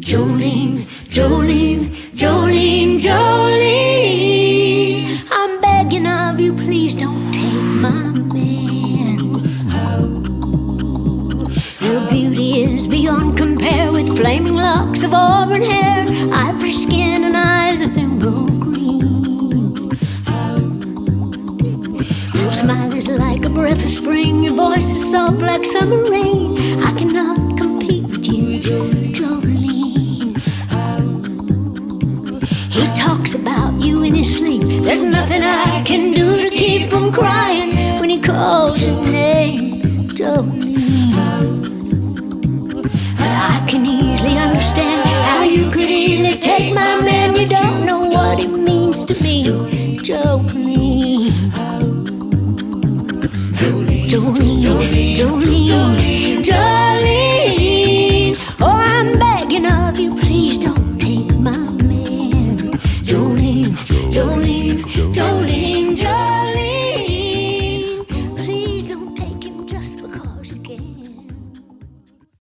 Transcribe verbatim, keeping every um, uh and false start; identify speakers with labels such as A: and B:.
A: Jolene, Jolene, Jolene, Jolene. I'm begging of you, please don't take my man. Your beauty is beyond compare, with flaming locks of auburn hair, ivory skin and eyes of emerald green. Your smile is like a breath of spring, your voice is soft like summer rain. I cannot compete with you, Jolene. He talks about you in his sleep. There's nothing I can do to keep from crying when he calls your name, Jolene. But I can easily understand how you could easily take my man. You don't know what it means to me, Jolene.